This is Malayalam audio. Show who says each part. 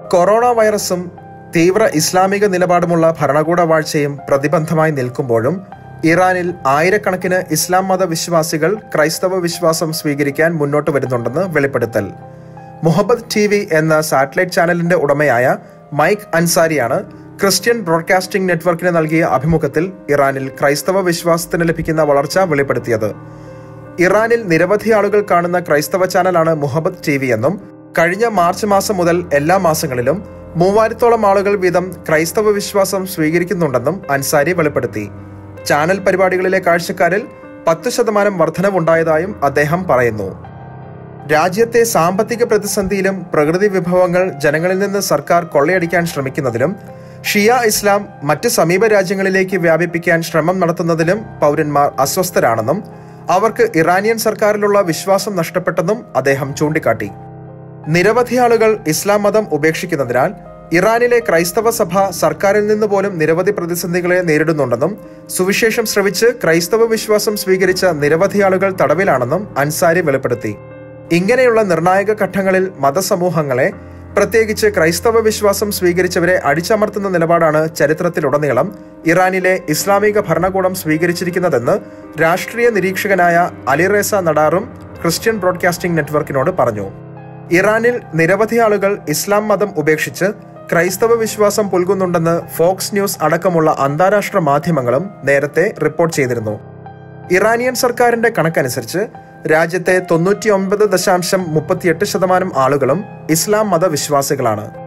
Speaker 1: കൊറോണ വൈറസും തീവ്ര ഇസ്ലാമിക നിലപാടുമുള്ള ഭരണകൂട വാഴ്ചയും പ്രതിബന്ധമായി നിൽക്കുമ്പോഴും ഇറാനിൽ ആയിരക്കണക്കിന് ഇസ്ലാം മത വിശ്വാസികൾ ക്രൈസ്തവ വിശ്വാസം സ്വീകരിക്കാൻ മുന്നോട്ട് വരുന്നുണ്ടെന്ന് വെളിപ്പെടുത്തൽ. Mjtv എന്ന സാറ്റലൈറ്റ് ചാനലിന്റെ ഉടമയായ മൈക്ക് അൻസാരിയാണ് ക്രിസ്ത്യൻ ബ്രോഡ്കാസ്റ്റിംഗ് നെറ്റ്വർക്കിന് നൽകിയ അഭിമുഖത്തിൽ ഇറാനിൽ ക്രൈസ്തവ വിശ്വാസത്തിന് ലഭിക്കുന്ന വളർച്ച വെളിപ്പെടുത്തിയത്. ഇറാനിൽ നിരവധി ആളുകൾ കാണുന്ന ക്രൈസ്തവ ചാനലാണ് Mjtv എന്നും കഴിഞ്ഞ മാർച്ച് മാസം മുതൽ എല്ലാ മാസങ്ങളിലും 3000-ഓളം ആളുകൾ വീതം ക്രൈസ്തവ വിശ്വാസം സ്വീകരിക്കുന്നുണ്ടെന്നും അൻസാരി വെളിപ്പെടുത്തി. ചാനൽ പരിപാടികളിലെ കാഴ്ചക്കാരിൽ 10% വർധനവുണ്ടായതായും അദ്ദേഹം പറയുന്നു. രാജ്യത്തെ സാമ്പത്തിക പ്രതിസന്ധിയിലും പ്രകൃതി വിഭവങ്ങൾ ജനങ്ങളിൽ നിന്ന് സർക്കാർ കൊള്ളയടിക്കാൻ ശ്രമിക്കുന്നതിലും ഷിയ ഇസ്ലാം മറ്റ് സമീപ രാജ്യങ്ങളിലേക്ക് വ്യാപിപ്പിക്കാൻ ശ്രമം നടത്തുന്നതിലും പൗരന്മാർ അസ്വസ്ഥരാണെന്നും അവർക്ക് ഇറാനിയൻ സർക്കാരിലുള്ള വിശ്വാസം നഷ്ടപ്പെട്ടെന്നും അദ്ദേഹം ചൂണ്ടിക്കാട്ടി. നിരവധി ആളുകൾ ഇസ്ലാം മതം ഉപേക്ഷിക്കുന്നതിനാൽ ഇറാനിലെ ക്രൈസ്തവ സഭ സർക്കാരിൽ നിന്ന് പോലും നിരവധി പ്രതിസന്ധികളെ നേരിടുന്നുണ്ടെന്നും സുവിശേഷം ശ്രവിച്ച് ക്രൈസ്തവ വിശ്വാസം സ്വീകരിച്ച നിരവധി ആളുകൾ തടവിലാണെന്നും അൻസാരി വെളിപ്പെടുത്തി. ഇങ്ങനെയുള്ള നിർണായക ഘട്ടങ്ങളിൽ മതസമൂഹങ്ങളെ, പ്രത്യേകിച്ച് ക്രൈസ്തവ വിശ്വാസം സ്വീകരിച്ചവരെ അടിച്ചമർത്തുന്ന നിലപാടാണ് ചരിത്രത്തിലുടനീളം ഇറാനിലെ ഇസ്ലാമിക ഭരണകൂടം സ്വീകരിച്ചിരിക്കുന്നതെന്ന് രാഷ്ട്രീയ നിരീക്ഷകനായ അലിറേസ നഡാറും ക്രിസ്ത്യൻ ബ്രോഡ്കാസ്റ്റിംഗ് നെറ്റ്വർക്കിനോട് പറഞ്ഞു. ഇറാനിൽ നിരവധി ആളുകൾ ഇസ്ലാം മതം ഉപേക്ഷിച്ച് ക്രൈസ്തവ വിശ്വാസം പുൽകുന്നുണ്ടെന്ന് ഫോക്സ് ന്യൂസ് അടക്കമുള്ള അന്താരാഷ്ട്ര മാധ്യമങ്ങളും നേരത്തെ റിപ്പോർട്ട് ചെയ്തിരുന്നു. ഇറാനിയൻ സർക്കാരിന്റെ കണക്കനുസരിച്ച് രാജ്യത്തെ 99.38% ആളുകളും ഇസ്ലാം മതവിശ്വാസികളാണ്.